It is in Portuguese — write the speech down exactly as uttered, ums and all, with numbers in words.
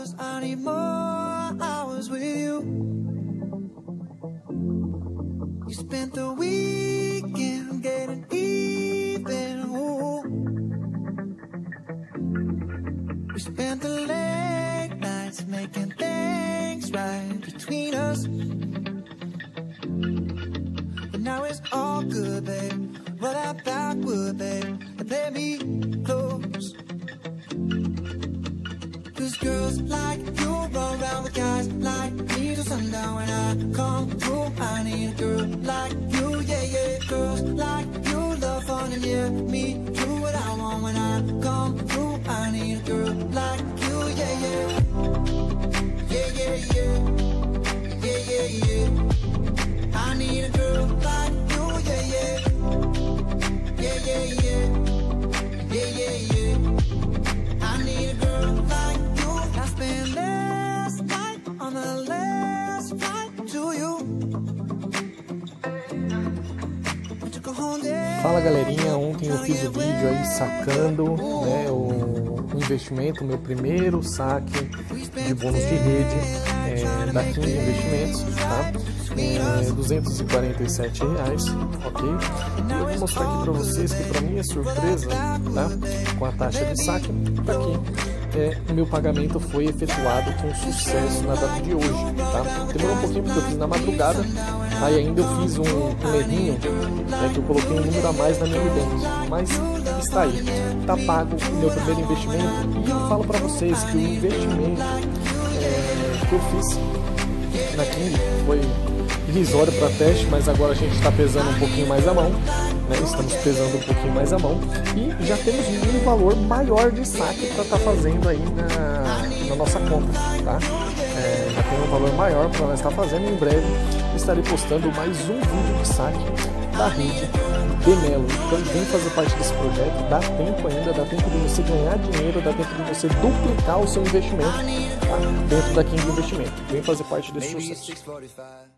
hours, I need more hours with you. You spent the weekend getting even. Ooh. We spent the late nights making things right between us. But now it's all good, babe. Roll that backward, babe, and play me close. Cause girls like you run around with guys like me till sundown. When I come through, I need a girl like you, yeah, yeah. Girls like you love fun and yeah, me do what I want. When I come through, I need a girl like you, yeah, yeah. Yeah, yeah, yeah. Yeah, yeah, yeah. I need a girl like you, yeah, yeah. Yeah, yeah, yeah. Yeah, yeah, yeah. I need a girl like you. I spent last night on the last flight to you. I took a whole day. Fala galerinha, ontem eu fiz o vídeo aí sacando, né, o investimento, meu primeiro saque de bônus de rede é, da King Investimentos, tá? É, duzentos e quarenta e sete reais, ok? E eu vou mostrar aqui para vocês que para minha surpresa, tá? Com a taxa de saque, tá aqui. É, o meu pagamento foi efetuado com sucesso na data de hoje, tá? Demorou um pouquinho porque eu fiz na madrugada, aí ainda eu fiz um, um errinho, né, que eu coloquei um número a mais na minha Nubank, mas está aí, tá pago o meu primeiro investimento. E eu falo para vocês que o investimento é, que eu fiz na King foi irrisório para teste, mas agora a gente está pesando um pouquinho mais a mão, né? Estamos pesando um pouquinho mais a mão e já temos um valor maior de saque para estar tá fazendo aí na, na nossa conta, tá? É, já tem um valor maior para nós estar tá fazendo. Em breve estarei postando mais um vídeo de saque da rede Demelo. Então vem fazer parte desse projeto, dá tempo ainda, dá tempo de você ganhar dinheiro, dá tempo de você duplicar o seu investimento, tá? Dentro da King Investimento. Vem fazer parte desse sucesso.